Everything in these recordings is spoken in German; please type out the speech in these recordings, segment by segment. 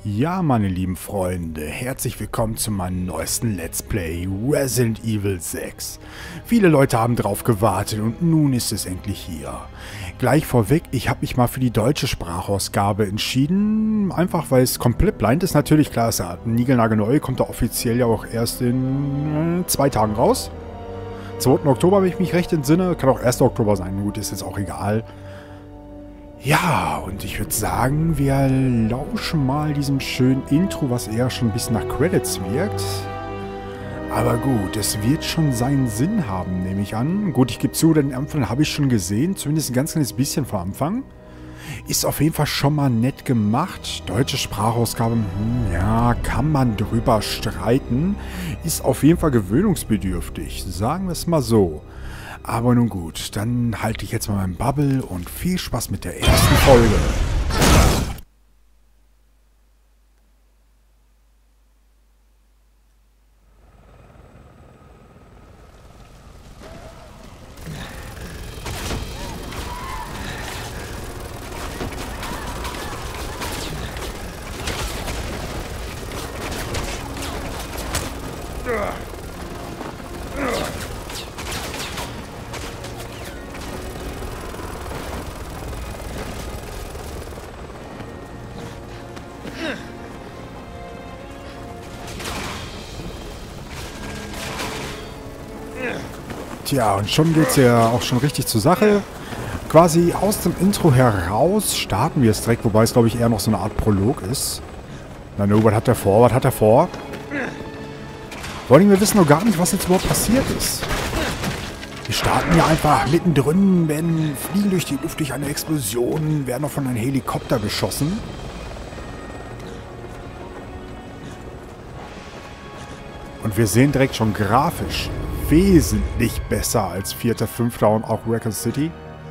Ja, meine lieben Freunde, herzlich willkommen zu meinem neuesten Let's Play Resident Evil 6. Viele Leute haben drauf gewartet und nun ist es endlich hier. Gleich vorweg, ich habe mich mal für die deutsche Sprachausgabe entschieden, einfach weil es komplett blind ist. Natürlich, klar, ist ja niegelnagelneu, kommt da offiziell ja auch erst in 2 Tagen raus. 2. Oktober, wenn ich mich recht entsinne, kann auch 1. Oktober sein, gut, ist jetzt auch egal. Ja, und ich würde sagen, wir lauschen mal diesem schönen Intro, was eher schon ein bisschen nach Credits wirkt. Aber gut, es wird schon seinen Sinn haben, nehme ich an. Gut, ich gebe zu, den Anfang habe ich schon gesehen, zumindest ein ganz kleines bisschen vor Anfang. Ist auf jeden Fall schon mal nett gemacht. Deutsche Sprachausgabe, ja, kann man drüber streiten. Ist auf jeden Fall gewöhnungsbedürftig, sagen wir es mal so. Aber nun gut, dann halte ich jetzt mal meinen Bubble und viel Spaß mit der ersten Folge. Tja, und schon geht es ja auch schon richtig zur Sache. Quasi aus dem Intro heraus starten wir es direkt, wobei es, glaube ich, eher noch so eine Art Prolog ist. Na nu, was hat er vor? Was hat er vor? Vor allem, wir wissen noch gar nicht, was jetzt überhaupt passiert ist. Wir starten hier einfach mittendrin, fliegen durch die Luft durch eine Explosion, werden noch von einem Helikopter beschossen. Und wir sehen direkt schon grafisch wesentlich besser als 4., 5. und auch Raccoon City.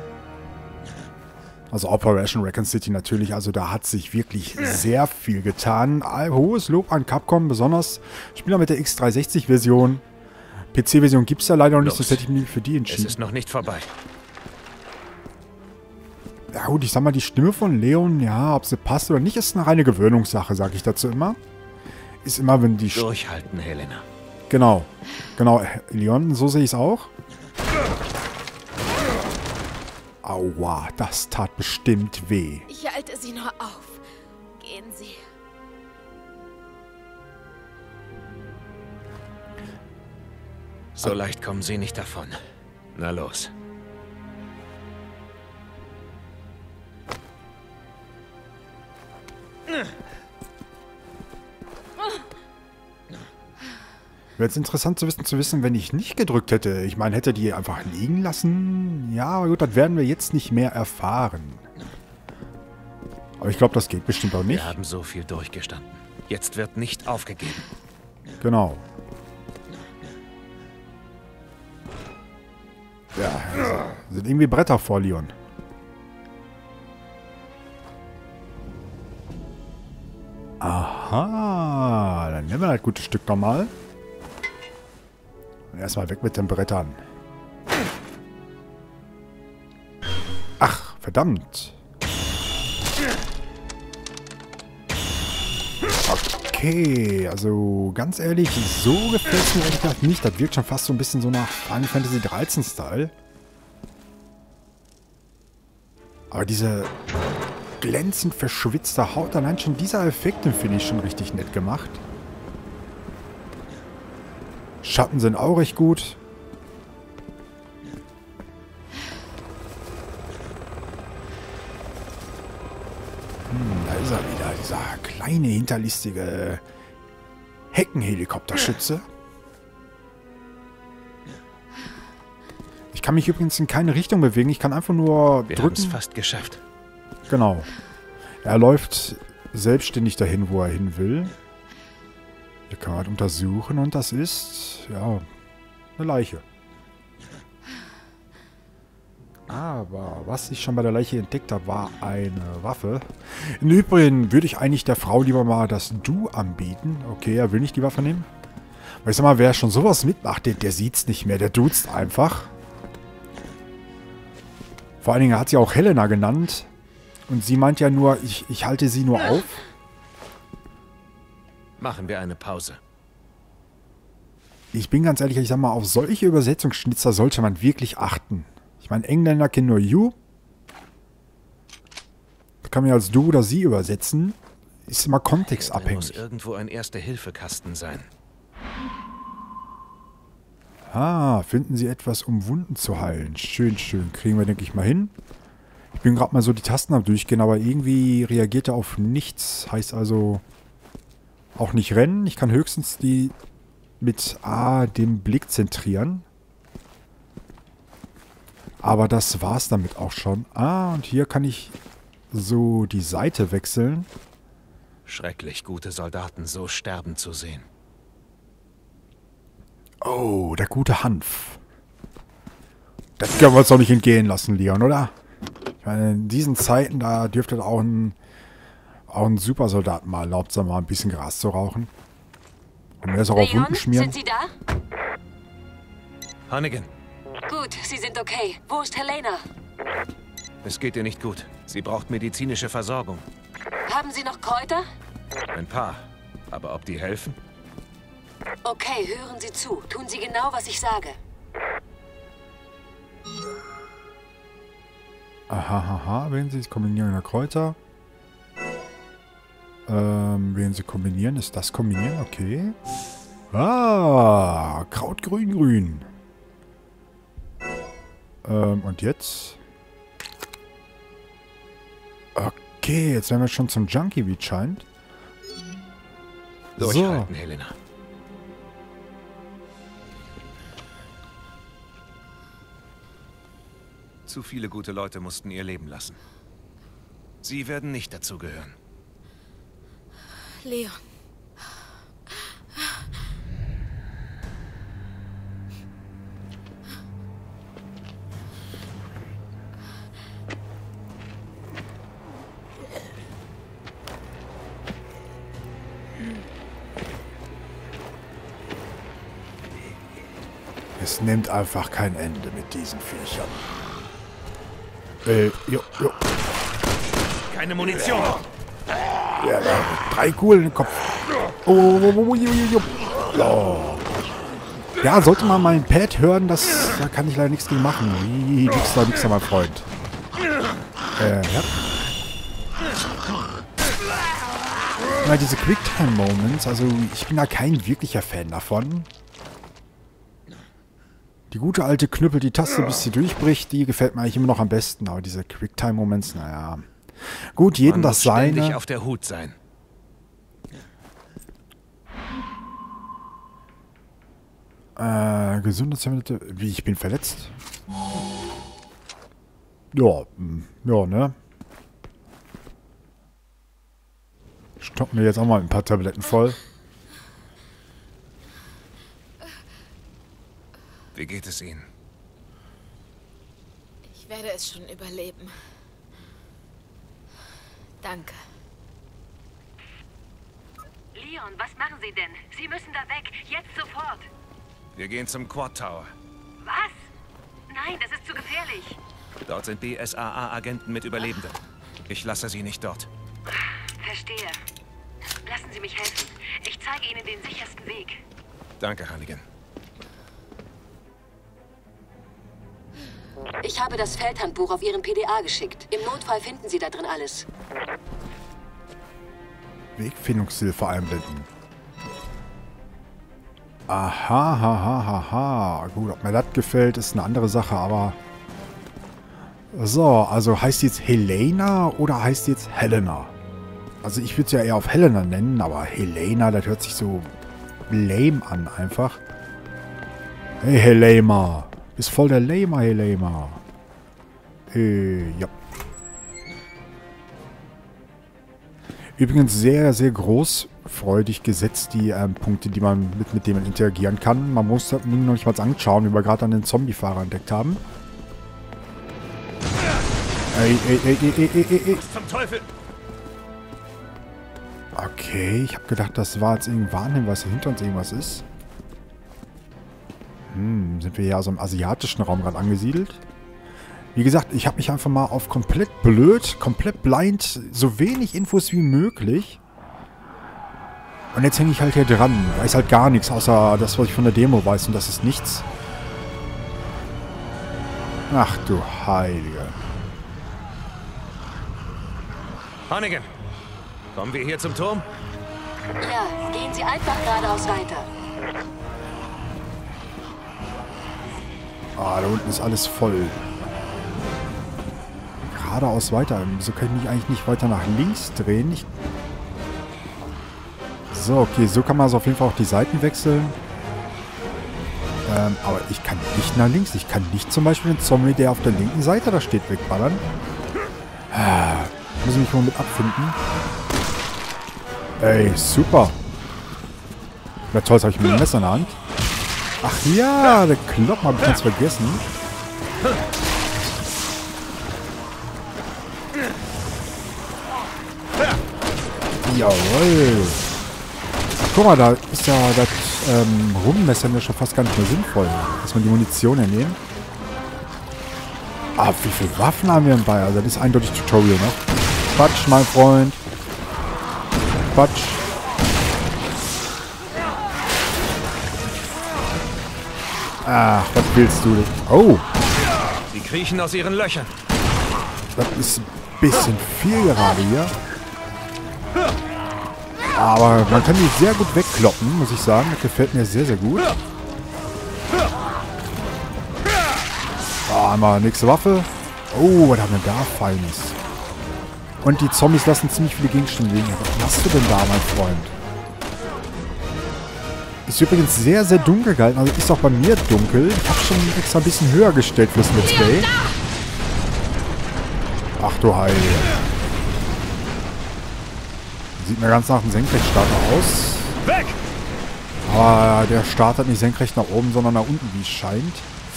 Also Operation Raccoon City natürlich, also da hat sich wirklich sehr viel getan. Hohes Lob an Capcom, besonders Spieler mit der X360-Version. PC-Version gibt es ja leider noch nicht, sonst hätte ich mich für die entschieden. Es ist noch nicht vorbei. Ja gut, ich sag mal, die Stimme von Leon, ja, ob sie passt oder nicht, ist eine reine Gewöhnungssache, sage ich dazu immer. Ist immer, wenn die... Durchhalten, Helena. Genau, Leon, so sehe ich es auch. Aua, das tat bestimmt weh. Ich halte Sie nur auf. Gehen Sie. So leicht kommen Sie nicht davon. Na los. Wäre jetzt interessant zu wissen, wenn ich nicht gedrückt hätte. Ich meine, hätte die einfach liegen lassen? Ja, aber gut, das werden wir jetzt nicht mehr erfahren. Aber ich glaube, das geht bestimmt auch nicht. Wir haben so viel durchgestanden. Jetzt wird nicht aufgegeben. Genau. Ja, also, sind irgendwie Bretter vor Leon. Aha, dann nehmen wir das gute Stück nochmal. Erstmal weg mit den Brettern. Ach, verdammt. Okay, also ganz ehrlich, so gefällt es mir ehrlich gesagt nicht. Das wirkt schon fast so ein bisschen so nach Final Fantasy 13 Style. Aber diese glänzend verschwitzte Haut, allein schon dieser Effekt, den finde ich schon richtig nett gemacht. Schatten sind auch recht gut. Da ist er wieder, dieser kleine, hinterlistige Heckenhelikopterschütze. Ich kann mich übrigens in keine Richtung bewegen. Ich kann einfach nur Wir haben es drücken. fast geschafft. Genau. Er läuft selbstständig dahin, wo er hin will. Hier kann man halt untersuchen und das ist, ja, eine Leiche. Aber was ich schon bei der Leiche entdeckt habe, war eine Waffe. Im Übrigen würde ich eigentlich der Frau lieber mal das Du anbieten. Okay, er will nicht die Waffe nehmen. Weil ich sag mal, wer schon sowas mitmacht, der sieht's nicht mehr, der duzt einfach. Vor allen Dingen hat sie auch Helena genannt. Und sie meint ja nur, ich halte sie nur auf. Machen wir eine Pause. Ich bin ganz ehrlich, ich sag mal, auf solche Übersetzungsschnitzer sollte man wirklich achten. Ich meine, Engländer kennen nur you. Da kann man ja als du oder sie übersetzen. Ist immer Da muss kontextabhängig. irgendwo ein Erste-Hilfe-Kasten sein. Ah, finden Sie etwas, um Wunden zu heilen. Schön, schön. Kriegen wir, denke ich, mal hin. Ich bin gerade mal so die Tasten am Durchgehen, aber irgendwie reagiert er auf nichts. Heißt also auch nicht rennen. Ich kann höchstens die mit dem Blick zentrieren. Aber das war's damit auch schon. Und hier kann ich so die Seite wechseln. Schrecklich, gute Soldaten so sterben zu sehen. Oh, der gute Hanf. Das können wir uns doch nicht entgehen lassen, Leon, oder? Ich meine, in diesen Zeiten, da dürfte auch ein Supersoldat mal erlaubt sein, mal ein bisschen Gras zu rauchen. Und mir das auch auf Wunden schmieren. Sind Sie da? Hannigan, Gut, Sie sind okay. Wo ist Helena? es geht ihr nicht gut. Sie braucht medizinische Versorgung. Haben Sie noch Kräuter? Ein paar. Aber ob die helfen? Okay, hören Sie zu. Tun Sie genau, was ich sage. Aha, wählen Sie das Kombinieren der Kräuter. Wählen Sie Kombinieren. Ist das Kombinieren? Okay. Kraut grün. Und jetzt? Okay, jetzt werden wir schon zum Junkie, wie es scheint. Durchhalten, Helena. Zu viele gute Leute mussten ihr Leben lassen. Sie werden nicht dazugehören. Leon. Es nimmt einfach kein Ende mit diesen Viechern. Jo. Keine Munition! Ja, 3 Kugeln im Kopf. Oh. Ja, sollte man mein Pad hören, da kann ich leider nichts gegen machen. Nix da, mein Freund. Ja. Weil diese Quicktime-Moments, also ich bin da kein wirklicher Fan davon. Die gute alte Knüppel, die Taste, bis sie durchbricht, die gefällt mir eigentlich immer noch am besten. Aber diese Quicktime-Moments, naja. Gut, jedem das Man muss ständig seine. auf der Hut sein. Gesundheitsmittel. Wie, ich bin verletzt? Ja, ne? Stoppen wir jetzt auch mal ein paar Tabletten voll. Wie geht es Ihnen? Ich werde es schon überleben. Danke. Leon, was machen Sie denn? Sie müssen da weg. Jetzt sofort. Wir gehen zum Quad Tower. Was? Nein, das ist zu gefährlich. Dort sind BSAA-Agenten mit Überlebenden. Ich lasse Sie nicht dort. Verstehe. Lassen Sie mich helfen. Ich zeige Ihnen den sichersten Weg. Danke, Hannigan. Ich habe das Feldhandbuch auf Ihren PDA geschickt. Im Notfall finden Sie da drin alles. Wegfindungshilfe einblenden. Aha. Gut, ob mir das gefällt, ist eine andere Sache, aber... So, also heißt die jetzt Helena oder heißt die jetzt Helena? Also ich würde es ja eher auf Helena nennen, aber Helena, das hört sich so lame an einfach. Hey, Helena. Bist voll der Lamer, Helena. Ja. Übrigens sehr, sehr großfreudig gesetzt, die Punkte, die man mit denen man interagieren kann. Man muss das noch nicht mal anschauen, wie wir gerade an den Zombie-Fahrer entdeckt haben. Ey. Was zum Teufel? Okay, ich habe gedacht, das war jetzt irgendein Warnhinweis, dass hinter uns irgendwas ist. Sind wir ja so im asiatischen Raum gerade angesiedelt. Wie gesagt, ich habe mich einfach mal auf komplett blöd, komplett blind, so wenig Infos wie möglich Und jetzt hänge ich halt hier dran. Weiß halt gar nichts, außer das, was ich von der Demo weiß. Und das ist nichts. Ach du Heilige. Hannigan, kommen wir hier zum Turm? Ja, gehen Sie einfach geradeaus weiter. Ah, da unten ist alles voll. Geradeaus weiter. Wieso kann ich mich eigentlich nicht weiter nach links drehen? So, okay, so kann man also auf jeden Fall auch die Seiten wechseln. Aber ich kann nicht nach links. Ich kann nicht zum Beispiel den Zombie, der auf der linken Seite da steht, wegballern. Muss ich mich mal mit abfinden. Ey, super. Na toll, jetzt habe ich mit dem Messer in der Hand. Ach ja, der Kloppen habe ich ganz vergessen. Jawohl. Ach, guck mal, da ist ja das Rummessern ja schon fast gar nicht mehr sinnvoll. Dass man die Munition hernehmen. Ah, wie viele Waffen haben wir dabei? Also das ist eindeutig Tutorial, ne? Quatsch, mein Freund. Quatsch. Ach, was willst du? Oh. Sie kriechen aus ihren Löchern. Das ist ein bisschen viel gerade hier. Aber man kann die sehr gut wegkloppen, muss ich sagen. Das gefällt mir sehr, sehr gut. Einmal nächste Waffe. Oh, was haben wir da Feines? Und die Zombies lassen ziemlich viele Gegenstände liegen. Was machst du denn da, mein Freund? Ist übrigens sehr, sehr dunkel gehalten. Also ist auch bei mir dunkel. Ich habe schon extra ein bisschen höher gestellt fürs Let's Play. Ach du Heilige. Sieht mir ganz nach einem Senkrechtstarter aus. Weg! Aber der startet nicht senkrecht nach oben, sondern nach unten, wie es scheint.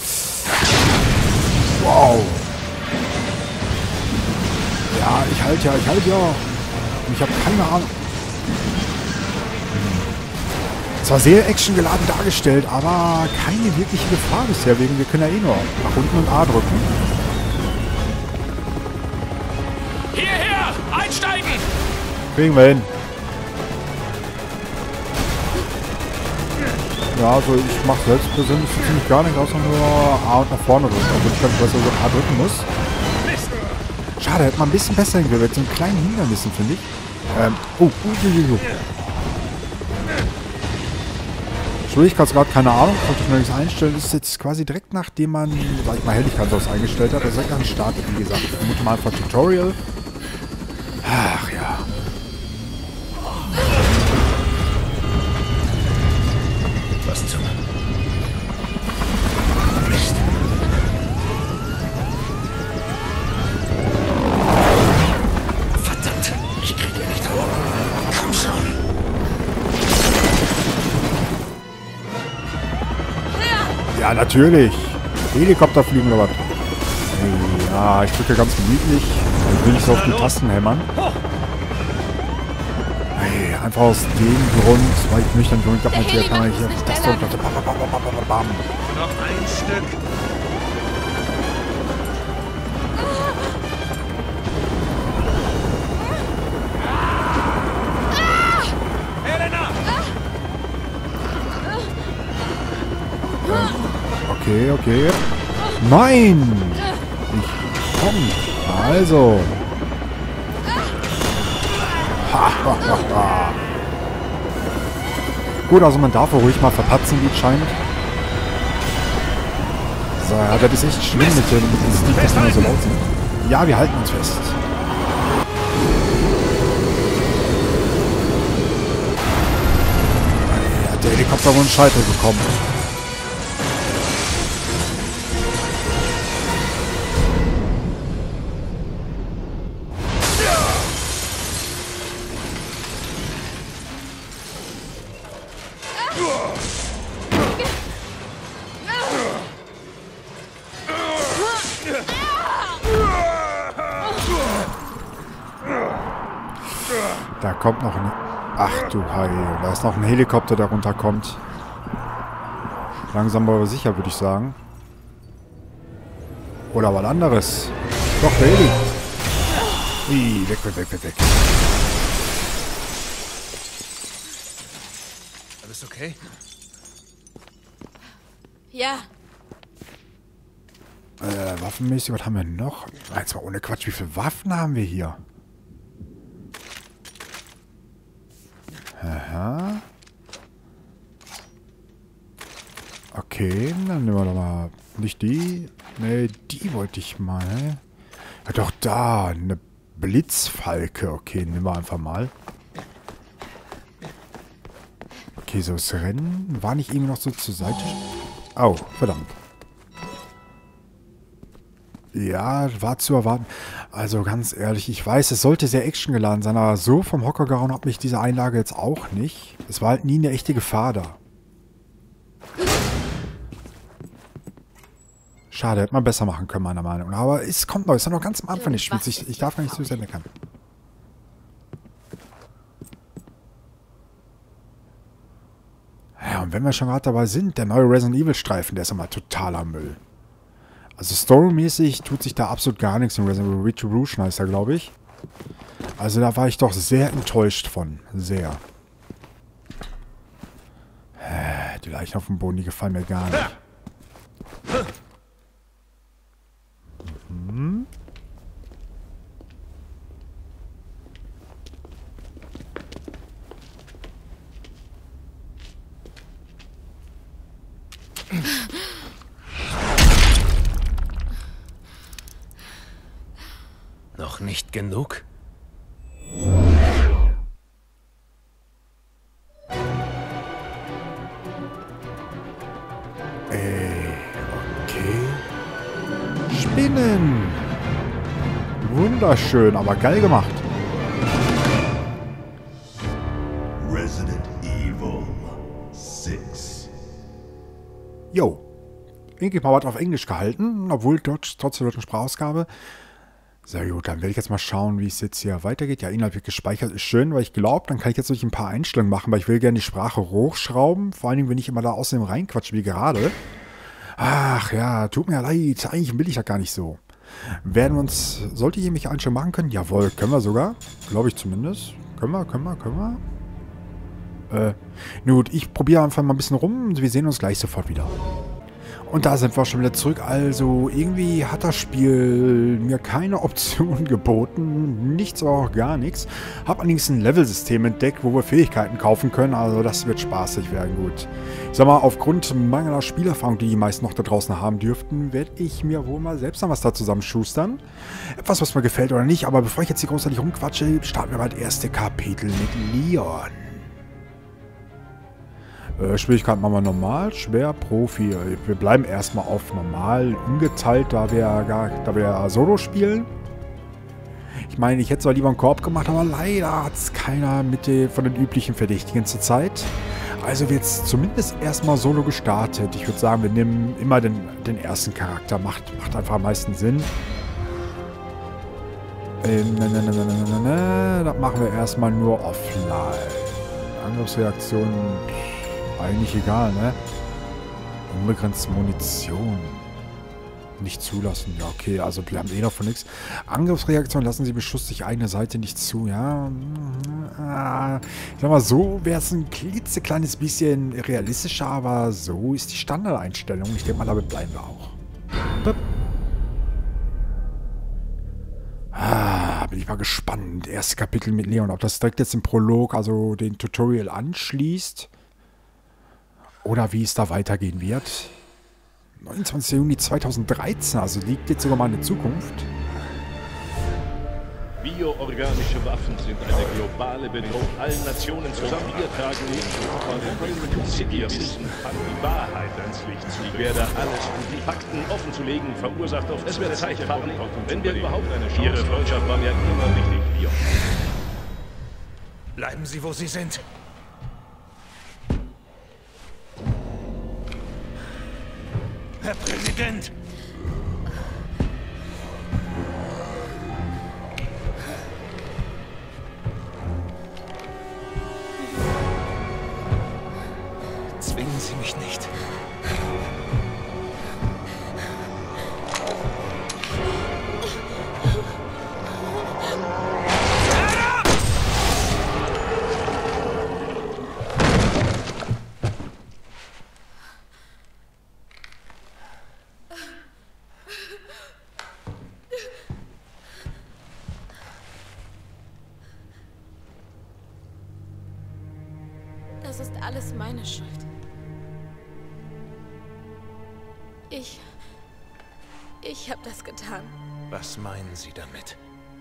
Wow. Ja, ich halte ja. Und ich habe keine Ahnung. Zwar sehr actiongeladen dargestellt, aber keine wirkliche Gefahr bisher, wegen wir können ja eh nur nach unten und A drücken. Hierher! Einsteigen! Kriegen wir hin. Ja, also ich mache selbst persönlich so ziemlich gar nicht, außer nur A und nach vorne drücken. Also ich kann nicht, was ich so A drücken muss. Schade, hätte man ein bisschen besser hingehört, mit so einem kleinen Hindernissen, finde ich. Schwierigkeitsgrad, keine Ahnung, konnte ich mir nichts einstellen. Das ist jetzt quasi direkt nachdem man, sag ich mal, Helligkeit aus eingestellt hat. Also direkt nach dem Start, wie gesagt. Ich vermute mal einfach Tutorial. Ach ja. Was zum... Mist. Verdammt, ich krieg ihn nicht hoch. Komm schon. Ja, natürlich. Helikopter fliegen oder was? Ja, ich drücke ganz gemütlich. Ich will nicht so auf die Tasten hämmern. Hey, einfach aus dem Grund, weil ich nüchtern bin. Ich glaube, natürlich kann man hier auf die Taste und bam. Noch ein Stück. Helena! Okay. Nein! Ich komm. Also. Gut, also man darf ruhig mal verpatzen, wie es scheint. So, ja, das ist echt schlimm mit dem Stick, dass die immer so laut sind. Ja, wir halten uns fest. Ja, der Helikopter wurde einen Scheitel bekommen. Da kommt noch ein... Ach du Heilige, da ist noch ein Helikopter, der runterkommt. Langsam aber sicher, würde ich sagen. Oder was anderes. Doch, der Heli. Weg. okay? Ja, Waffenmäßig, was haben wir noch? Jetzt mal ohne Quatsch, wie viele Waffen haben wir hier? Aha. Okay, dann nehmen wir doch mal nicht die. Ne, die wollte ich mal. Ja, doch da, eine Blitzfalke. Okay, nehmen wir einfach mal. Okay, so das Rennen war nicht irgendwie noch so zur Seite. Oh, verdammt. Ja, war zu erwarten. Also ganz ehrlich, ich weiß, es sollte sehr actiongeladen sein, aber so vom Hocker gehauen hat mich diese Einlage jetzt auch nicht. Es war halt nie eine echte Gefahr da. Schade, hätte man besser machen können, meiner Meinung nach. Aber es kommt noch, es ist noch ganz am Anfang des Spiels. Ich darf gar nicht zu sehr meckern. Ja, und wenn wir schon gerade dabei sind, der neue Resident Evil Streifen, der ist immer totaler Müll. Also storymäßig tut sich da absolut gar nichts in Resident Evil Retribution, heißt er, glaube ich. Also da war ich doch sehr enttäuscht von. Sehr. Die Leichen auf dem Boden, die gefallen mir gar nicht. Mhm. Noch nicht genug? Okay. Spinnen. Wunderschön, aber geil gemacht. Resident Evil 6. Jo. Irgendwie mal was auf Englisch gehalten, obwohl Deutsch, trotz der deutschen Sprachausgabe. Sehr gut, dann werde ich jetzt mal schauen, wie es jetzt hier weitergeht. Ja, Inhalt wird gespeichert, ist schön, weil ich glaube, dann kann ich jetzt durch ein paar Einstellungen machen, weil ich will gerne die Sprache hochschrauben. Vor allen Dingen, wenn ich immer da außerdem reinquatsche, wie gerade. Ach ja, tut mir leid, eigentlich will ich ja gar nicht so. Werden wir uns, sollte ich irgendwelche Einstellungen machen können? Jawohl, können wir sogar. Glaube ich zumindest. Können wir. Nun gut, ich probiere einfach mal ein bisschen rum und wir sehen uns gleich sofort wieder. Und da sind wir schon wieder zurück. Also irgendwie hat das Spiel mir keine Option geboten. Nichts, aber auch gar nichts. Hab allerdings ein Level-System entdeckt, wo wir Fähigkeiten kaufen können. Also das wird spaßig werden, gut. Ich sag mal, aufgrund mangelnder Spielerfahrung, die die meisten noch da draußen haben dürften, werde ich mir wohl mal selbst noch was da zusammenschustern. Etwas, was mir gefällt oder nicht. Aber bevor ich jetzt hier großartig rumquatsche, starten wir mal das erste Kapitel mit Leon. Schwierigkeit machen wir normal, schwer, Profi. Wir bleiben erstmal auf normal, ungeteilt, da wir Solo spielen. Ich meine, ich hätte zwar lieber einen Koop gemacht, aber leider hat es keiner von den üblichen Verdächtigen zur Zeit. Also wird es zumindest erstmal Solo gestartet. Ich würde sagen, wir nehmen immer den ersten Charakter. Macht einfach am meisten Sinn. Das machen wir erstmal nur offline. Angriffsreaktionen... Eigentlich egal, ne? Unbegrenzte Munition. Nicht zulassen. Ja, okay, also wir haben eh noch von nichts. Angriffsreaktion lassen Sie Beschuss durch eigene Seite nicht zu, ja. Ich sag mal, so wäre es ein klitzekleines bisschen realistischer, aber so ist die Standardeinstellung. Ich denke mal, damit bleiben wir auch. Bin ich mal gespannt. Erstes Kapitel mit Leon. Ob das direkt jetzt im Prolog, also den Tutorial anschließt. Oder wie es da weitergehen wird. 29. Juni 2013, also liegt jetzt sogar mal in der Zukunft. Bioorganische Waffen sind eine globale Bedrohung. Allen Nationen zusammen. Wir tragen wir wissen an die Wahrheit ans Licht zu. Ich werde alles tun, die Fakten offen zu legen, verursacht auf es wird Zeit fahren, wenn wir überhaupt eine Chance. Ihre Freundschaft war mir immer wichtig, Leon. Bleiben Sie, wo Sie sind. Herr Präsident! Zwingen Sie mich nicht. alles meine Schuld. Ich habe das getan. Was meinen Sie damit?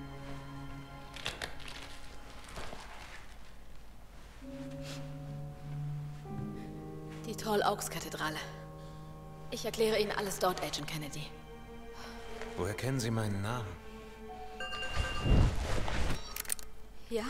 Die Tall Oaks Kathedrale. Ich erkläre Ihnen alles dort, Agent Kennedy. Woher kennen Sie meinen Namen? Ja?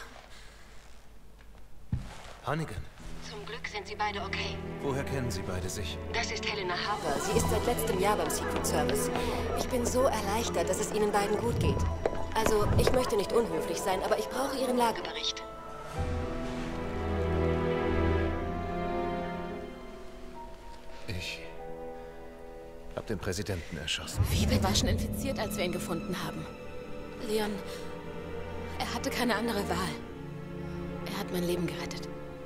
Hannigan. Zum Glück sind Sie beide okay. Woher kennen Sie beide sich? Das ist Helena Harper. Sie ist seit letztem Jahr beim Secret Service. Ich bin so erleichtert, dass es Ihnen beiden gut geht. Also, ich möchte nicht unhöflich sein, aber ich brauche Ihren Lagebericht. Ich habe den Präsidenten erschossen. Phoebe war schon infiziert, als wir ihn gefunden haben. Leon, er hatte keine andere Wahl. Er hat mein Leben gerettet.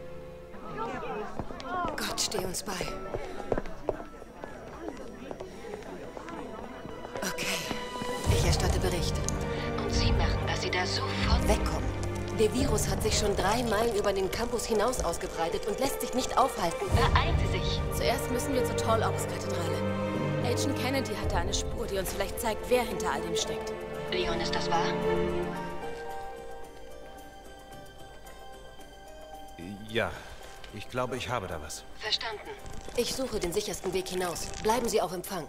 Gott, steh uns bei. Okay, ich erstatte Bericht. Und Sie machen, dass Sie da sofort Wegkommen. Der Virus hat sich schon 3 Meilen über den Campus hinaus ausgebreitet und lässt sich nicht aufhalten. beeilen Sie sich. Zuerst müssen wir zur Tall Oaks Kathedrale. Agent Kennedy hatte eine Spur, die uns vielleicht zeigt, wer hinter all dem steckt. Leon, ist das wahr? Ja, ich glaube, ich habe da was. Verstanden. Ich suche den sichersten Weg hinaus. Bleiben Sie auf Empfang.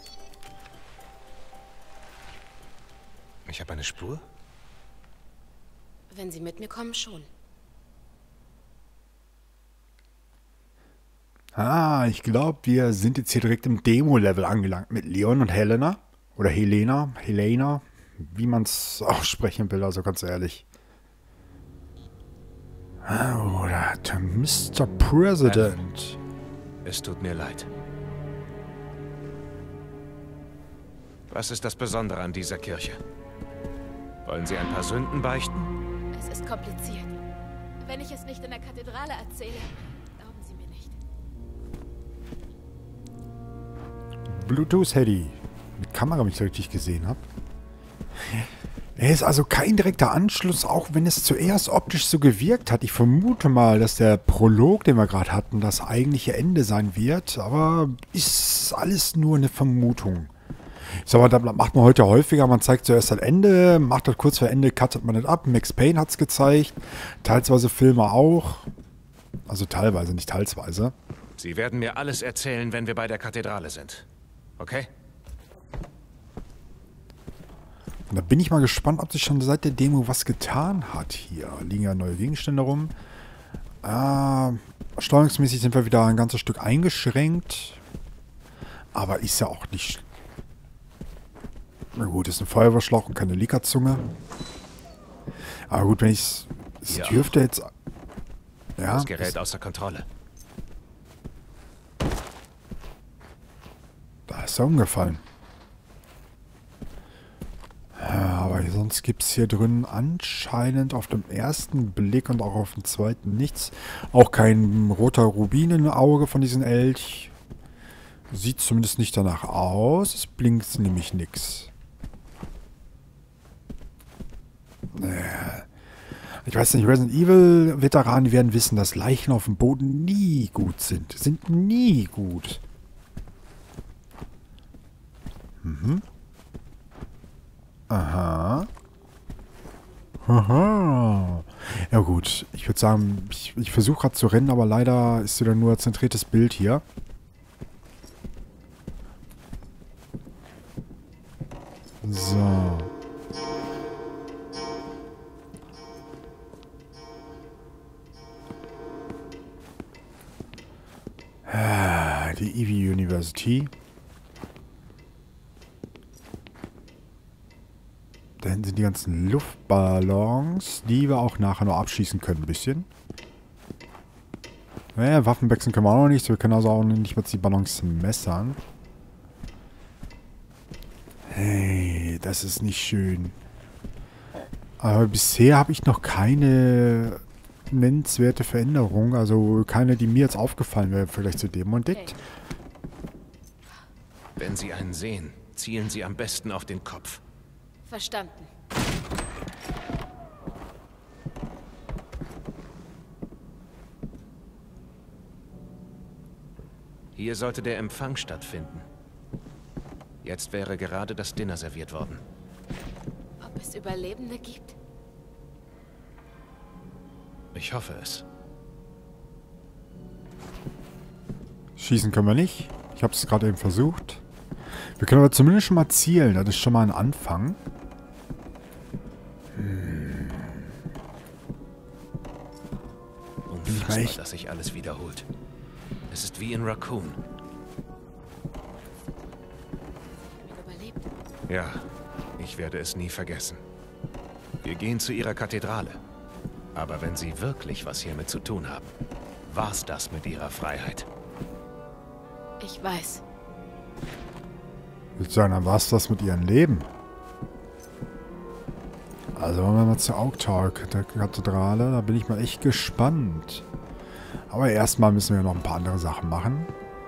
Ich habe eine Spur? Wenn Sie mit mir kommen, schon. Ich glaube, wir sind jetzt hier direkt im Demo-Level angelangt mit Leon und Helena. Oder Helena, wie man es aussprechen will, also ganz ehrlich. Oder der Mr. President. Es tut mir leid. Was ist das Besondere an dieser Kirche? Wollen Sie ein paar Sünden beichten? Es ist kompliziert. Wenn ich es nicht in der Kathedrale erzähle, glauben Sie mir nicht. Bluetooth-Handy. Mit Kamera, wenn ich es richtig gesehen habe. Er ist also kein direkter Anschluss, auch wenn es zuerst optisch so gewirkt hat. Ich vermute mal, dass der Prolog, den wir gerade hatten, das eigentliche Ende sein wird. Aber ist alles nur eine Vermutung. Ich sag mal, das macht man heute häufiger. Man zeigt zuerst das Ende, macht das kurz vor Ende, cuttet man das ab. Max Payne hat es gezeigt. Teilsweise Filme auch. Also teilweise, nicht teilsweise. Sie werden mir alles erzählen, wenn wir bei der Kathedrale sind. Okay? Und da bin ich mal gespannt, ob sich schon seit der Demo was getan hat hier. Liegen ja neue Gegenstände rum. Steuerungsmäßig sind wir wieder ein ganzes Stück eingeschränkt. Aber ist ja auch nicht... Na gut, ist ein Feuerwehrschlauch und keine Likerzunge. Aber gut, wenn ich es Ja. dürfte jetzt... Ja, Das Gerät außer Kontrolle. da ist er umgefallen. Aber sonst gibt es hier drin anscheinend auf dem ersten Blick und auch auf dem zweiten nichts. Auch kein roter Rubin im Auge von diesem Elch. Sieht zumindest nicht danach aus. Es blinkt nämlich nichts. Ich weiß nicht, Resident Evil-Veteranen werden wissen, dass Leichen auf dem Boden nie gut sind. Sind nie gut. Aha. Aha. Ja gut, ich würde sagen, ich versuche gerade zu rennen, aber leider ist wieder nur ein zentriertes Bild hier. So. Die Ivy University. Da hinten sind die ganzen Luftballons, die wir auch nachher noch abschießen können, ein bisschen. Naja, Waffen wechseln können wir auch noch nicht. Wir können also auch nicht mal die Ballons messern. Hey, das ist nicht schön. Aber bisher habe ich noch keine nennenswerte Veränderung. Also keine, die mir jetzt aufgefallen wäre, vielleicht zu dem entdeckt. Wenn Sie einen sehen, zielen Sie am besten auf den Kopf. Verstanden. Hier sollte der Empfang stattfinden. Jetzt wäre gerade das Dinner serviert worden. Ob es Überlebende gibt? Ich hoffe es. Schießen können wir nicht. Ich habe es gerade eben versucht. Wir können aber zumindest schon mal zielen. Das ist schon mal ein Anfang. Unfassbar, dass sich alles wiederholt. Es ist wie in Raccoon. Überlebt. Ja, ich werde es nie vergessen. Wir gehen zu ihrer Kathedrale. Aber wenn sie wirklich was hiermit zu tun haben, war's das mit ihrer Freiheit. Ich weiß. Ich würde sagen, dann war es das mit ihrem Leben. Also wollen wir mal zur Oak Tower Kathedrale. Da bin ich mal echt gespannt. Aber erstmal müssen wir noch ein paar andere Sachen machen.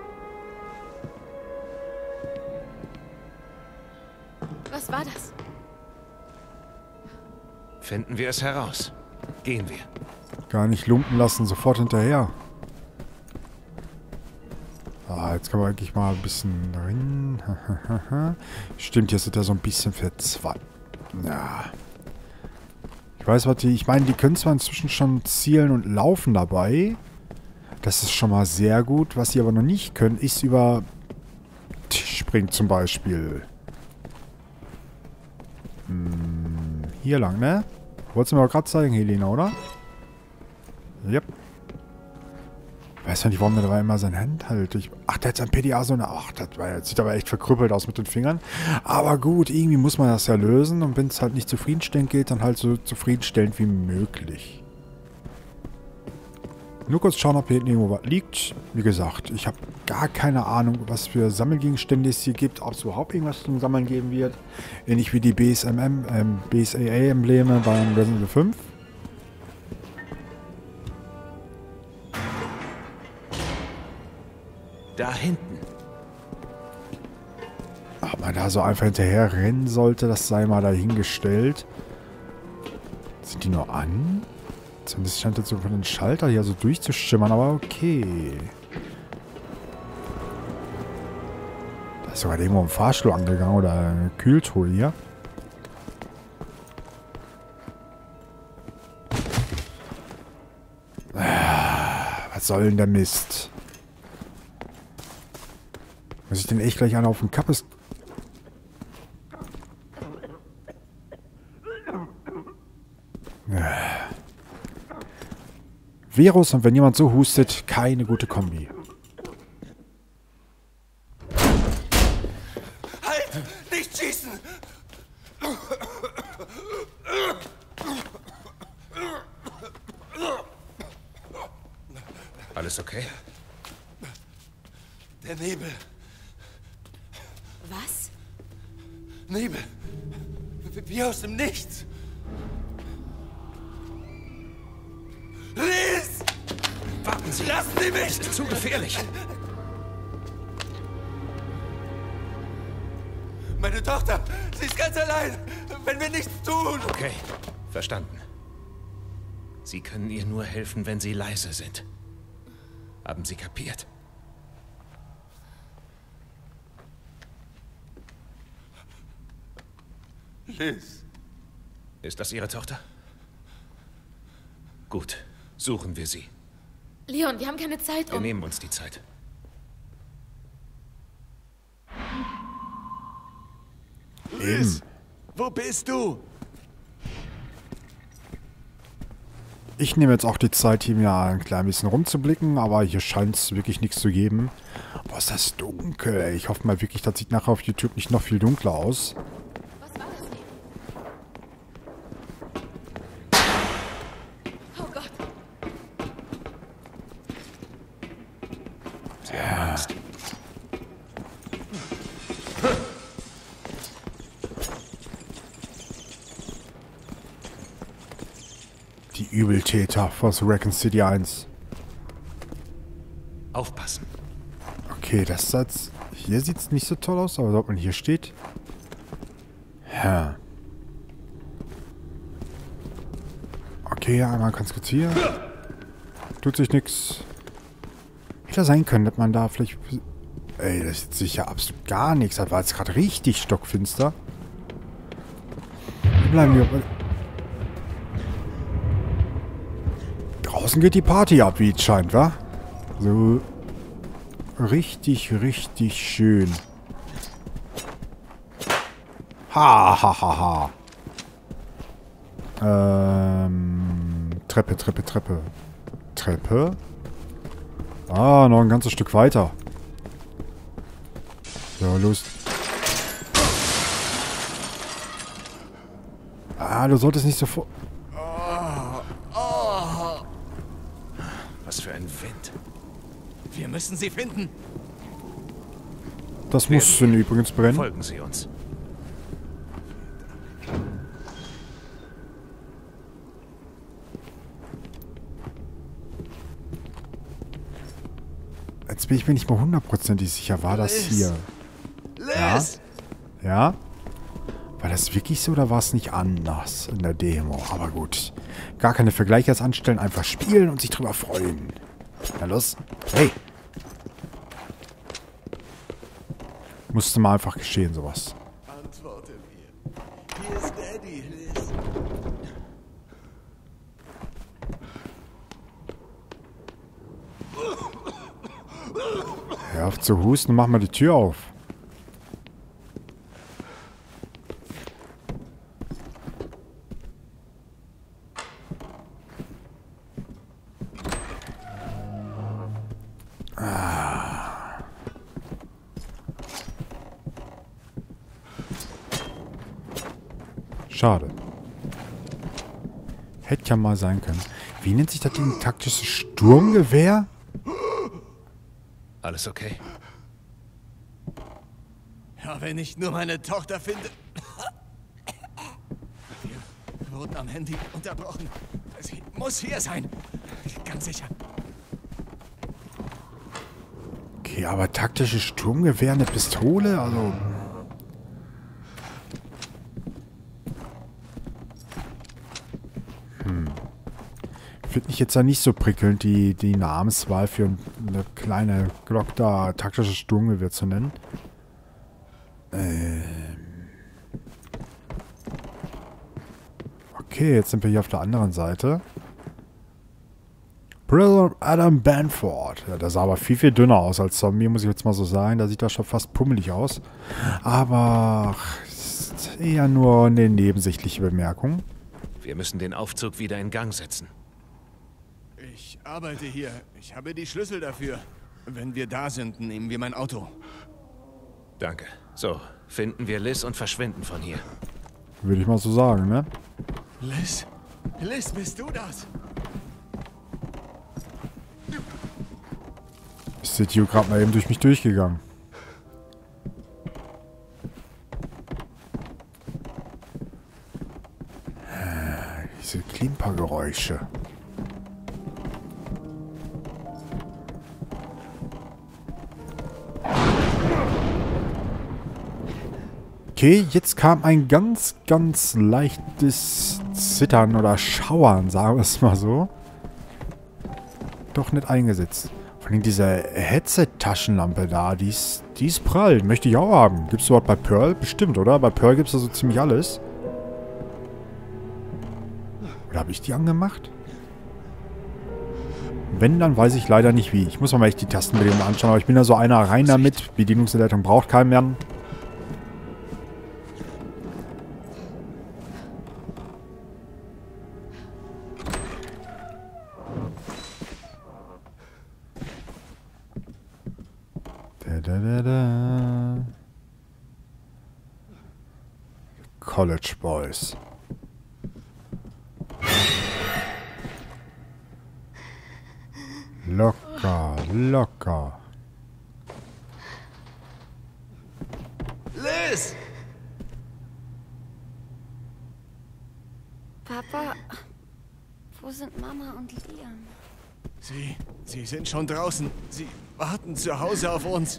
Was war das? Finden wir es heraus. Gehen wir. Gar nicht lumpen lassen, sofort hinterher. Ah, jetzt kann man eigentlich mal ein bisschen drin. Stimmt, jetzt ist er so ein bisschen verzweigt. Ja. Ich weiß, was die... Ich meine, die können zwar inzwischen schon zielen und laufen dabei. Das ist schon mal sehr gut. Was sie aber noch nicht können, ist über Tisch springen zum Beispiel. Hier lang, ne? Wolltest du mir aber gerade zeigen, Helena, oder? Yep. Ich weiß ja nicht, warum der da immer seine Hand hält. Ach, der hat sein PDA so eine... Ach, das sieht aber echt verkrüppelt aus mit den Fingern. Aber gut, irgendwie muss man das ja lösen. Und wenn es halt nicht zufriedenstellend geht, dann halt so zufriedenstellend wie möglich. Nur kurz schauen, ob hier hinten irgendwo was liegt. Wie gesagt, ich habe gar keine Ahnung, was für Sammelgegenstände es hier gibt. Ob es überhaupt irgendwas zum Sammeln geben wird. Ähnlich wie die BSAA-Embleme beim Resident Evil 5. Da hinten. Ob man da so einfach hinterher rennen sollte, das sei mal dahingestellt. Sind die nur an? Zumindest scheint jetzt so von den Schalter hier so durchzuschimmern, aber okay. Da ist sogar irgendwo ein Fahrstuhl angegangen oder eine Kühltruhe hier. Was soll denn der Mist? Muss ich den echt gleich an auf den Kappes... Virus und wenn jemand so hustet, keine gute Kombi. Halt! Nicht schießen! Alles okay? Der Nebel. Was? Nebel. Wie aus dem Nichts. Liz! Warten Sie! Lassen Sie mich! Es ist zu gefährlich! Meine Tochter, sie ist ganz allein, wenn wir nichts tun. Okay, verstanden. Sie können ihr nur helfen, wenn Sie leise sind. Haben Sie kapiert? Liz. Ist das Ihre Tochter? Gut, suchen wir sie. Leon, wir haben keine Zeit, Wir nehmen uns die Zeit. Liz, wo bist du? ich nehme jetzt auch die Zeit, hier mir ein klein bisschen rumzublicken, aber hier scheint es wirklich nichts zu geben. Boah, ist das dunkel, ey. Ich hoffe mal wirklich, das sieht nachher auf YouTube nicht noch viel dunkler aus. Was war das denn? Oh Gott. Sie haben Angst. Die Übeltäter aus Raccoon City 1. Aufpassen. Okay, das jetzt... Hier sieht es nicht so toll aus, aber ob man hier steht... Ja. Okay, einmal ganz kurz hier. Tut sich nichts. Hätte ja sein können, dass man da vielleicht... Ey, das ist sicher absolut gar nichts. Das war jetzt gerade richtig stockfinster. Hier bleiben wir... Draußen geht die Party ab, wie es scheint, wa? So... Richtig, richtig schön. Ha, ha, ha, ha. Treppe, Treppe, Treppe. Treppe? Ah, noch ein ganzes Stück weiter. So, los. Ah, du solltest nicht so vor... Was für ein Wind. Wir müssen sie finden. Das muss übrigens brennen. Folgen Sie uns. Jetzt bin ich mir nicht mal hundertprozentig sicher. War das hier? Liz! Ja? War das wirklich so oder war es nicht anders in der Demo? Aber gut. Gar keine Vergleiche jetzt anstellen. Einfach spielen und sich drüber freuen. Na los. Hey! Musste mal einfach geschehen, sowas. Antworte mir. Hier ist Daddy, Liz. Hör auf zu husten und mach mal die Tür auf. Schade. Hätte ja mal sein können. Wie nennt sich das Ding? Taktisches Sturmgewehr? Alles okay? Ja, wenn ich nur meine Tochter finde. Wir wurden am Handy unterbrochen. Sie muss hier sein. Ganz sicher. Okay, aber taktisches Sturmgewehr, eine Pistole? Also... Finde ich jetzt ja nicht so prickelnd, die Namenswahl für eine kleine Glock da taktisches Sturmgewehr zu nennen. Okay, jetzt sind wir hier auf der anderen Seite. Brother Adam Banford. Ja, der sah aber viel, viel dünner aus als Zombie, muss ich jetzt mal so sagen. Da sieht er schon fast pummelig aus. Aber ist eher nur eine nebensächliche Bemerkung. Wir müssen den Aufzug wieder in Gang setzen. Ich arbeite hier. Ich habe die Schlüssel dafür. Wenn wir da sind, nehmen wir mein Auto. Danke. So, finden wir Liz und verschwinden von hier. Würde ich mal so sagen, ne? Liz? Liz, bist du das? Ist der Tio gerade mal eben durch mich durchgegangen. Diese Klimpergeräusche. Okay, jetzt kam ein ganz, ganz leichtes Zittern oder Schauern, sagen wir es mal so. Doch nicht eingesetzt. Vor allem diese Headset-Taschenlampe da, die ist prall. Möchte ich auch haben. Gibt es dort bei Pearl? Bestimmt, oder? Bei Pearl gibt es da so ziemlich alles. Oder habe ich die angemacht? Wenn, dann weiß ich leider nicht wie. Ich muss mal echt die Tastenbelegung anschauen, aber ich bin da so einer rein damit. Bedienungsanleitung braucht keinen mehr. College Boys. Locker, locker. Liz! Papa, wo sind Mama und Liam? Sie sind schon draußen. Sie warten zu Hause auf uns.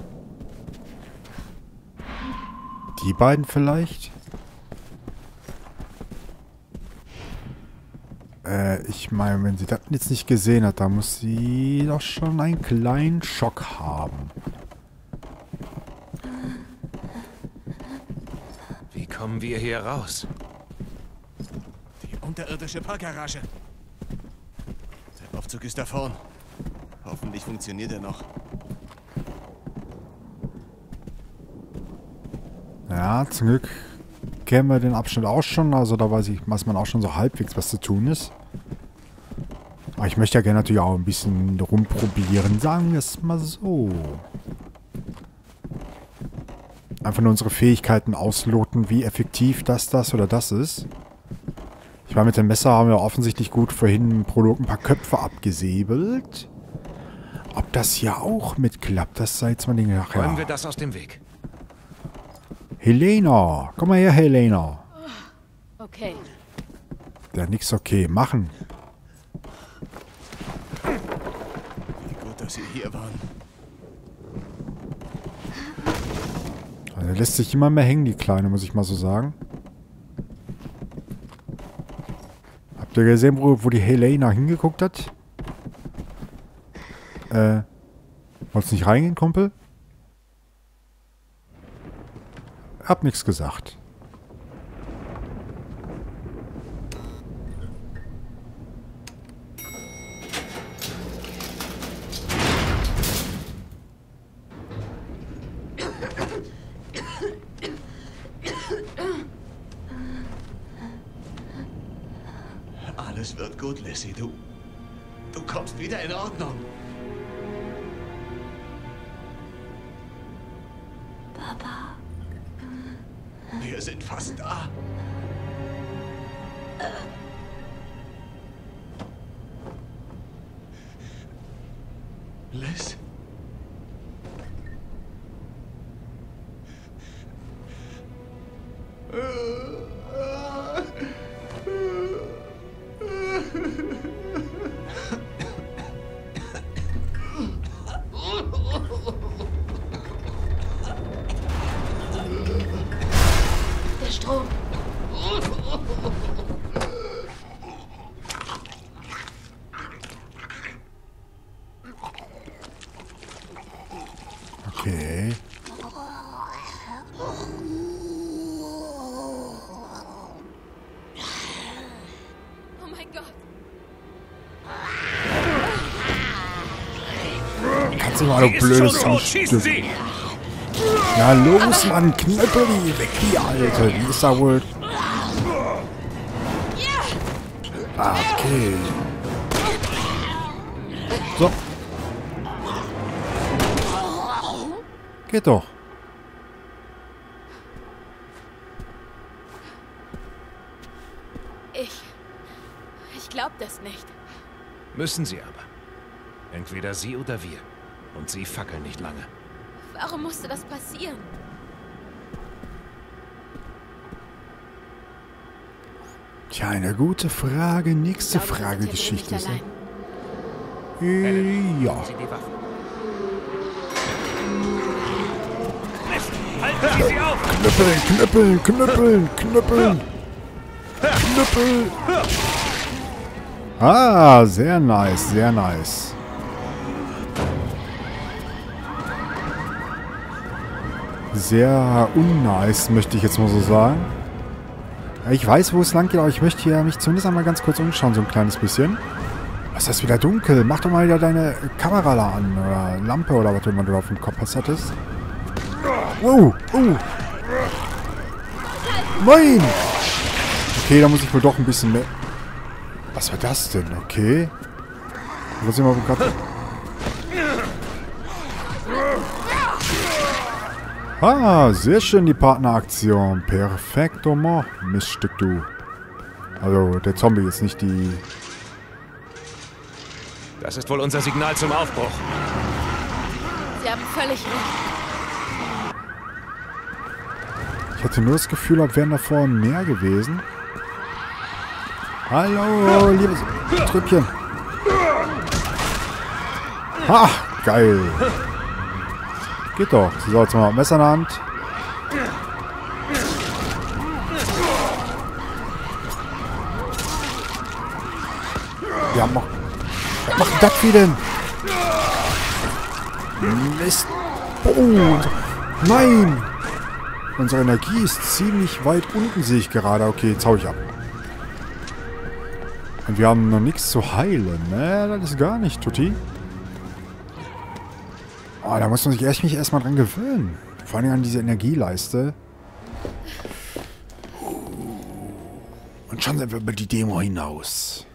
Die beiden vielleicht? Ich meine, wenn sie das jetzt nicht gesehen hat, dann muss sie doch schon einen kleinen Schock haben. Wie kommen wir hier raus? Die unterirdische Parkgarage. Der Aufzug ist da vorn. Hoffentlich funktioniert er noch. Ja, zum Glück kennen wir den Abschnitt auch schon. Also da weiß man auch schon so halbwegs, was zu tun ist. Aber ich möchte ja gerne natürlich auch ein bisschen rumprobieren. Sagen wir es mal so. Einfach nur unsere Fähigkeiten ausloten, wie effektiv das oder das ist. Ich meine, mit dem Messer haben wir offensichtlich gut vorhin im Prolog ein paar Köpfe abgesäbelt. Ob das hier auch mitklappt, das sei jetzt mal Dinge nachher. Räumen wir das aus dem Weg. Helena! Komm mal her, Helena! Okay. Ja, nix okay. Machen. Wie gut, dass Sie hier waren. Also, lässt sich immer mehr hängen, die Kleine, muss ich mal so sagen. Habt ihr gesehen, wo die Helena hingeguckt hat? Wollt's nicht reingehen, Kumpel? Hab nichts gesagt. Alles wird gut, Lissy. Du kommst wieder in Ordnung. Papa. Wir sind fast da. Liz? Der Strom. Okay. Oh mein Gott. Kannst du mal, du blödes Stück. Na los, Mann, knüppel die weg, die Alte. Die ist da wohl... Okay. So. Geht doch. Ich glaub das nicht. Müssen sie aber. Entweder sie oder wir. Und sie fackeln nicht lange. Warum musste das passieren? Tja, eine gute Frage. Nächste Ich glaube, wir Frage, sind hier Geschichte. nicht allein. Ja. Sie die Waffen. Halten Sie sie auf! Knüppeln, knüppeln, knüppeln, knüppeln. Knüppel. Ah, sehr nice, sehr nice. Sehr unnice, möchte ich jetzt mal so sagen. Ich weiß, wo es lang geht, aber ich möchte hier mich zumindest einmal ganz kurz umschauen, so ein kleines bisschen. Was ist das wieder dunkel? Mach doch mal wieder deine Kamera da an, oder Lampe, oder was immer du da auf dem Kopf hattest. Wow, Nein! Okay, da muss ich wohl doch ein bisschen mehr... Was war das denn? Okay. Wo sind wir gerade... Ah, sehr schön die Partneraktion. Perfekto, Miststück, du. Also, der Zombie ist nicht die... Das ist wohl unser Signal zum Aufbruch. Sie haben völlig recht. Ich hatte nur das Gefühl, als wären davor mehr gewesen. Hallo, liebes Trüppchen. Ha, geil. Geht doch. So, jetzt mal Messer in der Hand. Wir haben noch... Was macht das für denn? Mist. Oh, nein! Unsere Energie ist ziemlich weit unten, sehe ich gerade. Okay, jetzt hau ich ab. Und wir haben noch nichts zu heilen, ne? Das ist gar nicht, Tutti. Oh, da muss man sich mich erstmal dran gewöhnen. Vor allem an diese Energieleiste. Und schon sind wir über die Demo hinaus.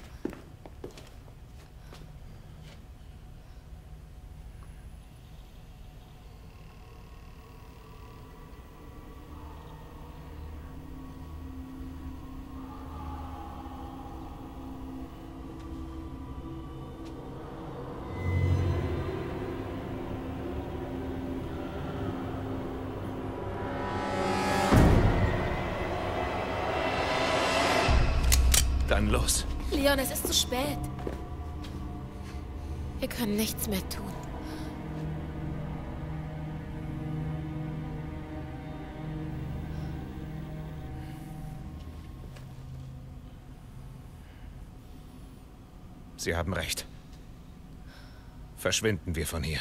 Dann los. Leon, es ist zu spät. Wir können nichts mehr tun. Sie haben recht. Verschwinden wir von hier.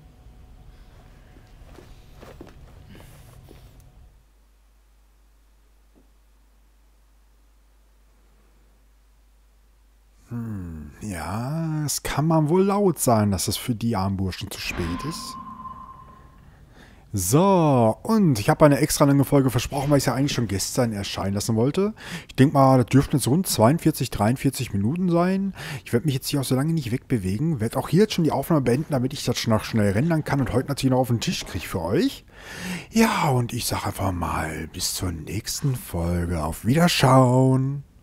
Ja, es kann man wohl laut sein, dass es für die armen Burschen zu spät ist. So, und ich habe eine extra lange Folge versprochen, weil ich es ja eigentlich schon gestern erscheinen lassen wollte. Ich denke mal, das dürften jetzt rund 42, 43 Minuten sein. Ich werde mich jetzt hier auch so lange nicht wegbewegen. Werde auch hier jetzt schon die Aufnahme beenden, damit ich das schon noch schnell rendern kann und heute natürlich noch auf den Tisch kriege für euch. Ja, und ich sage einfach mal bis zur nächsten Folge. Auf Wiederschauen.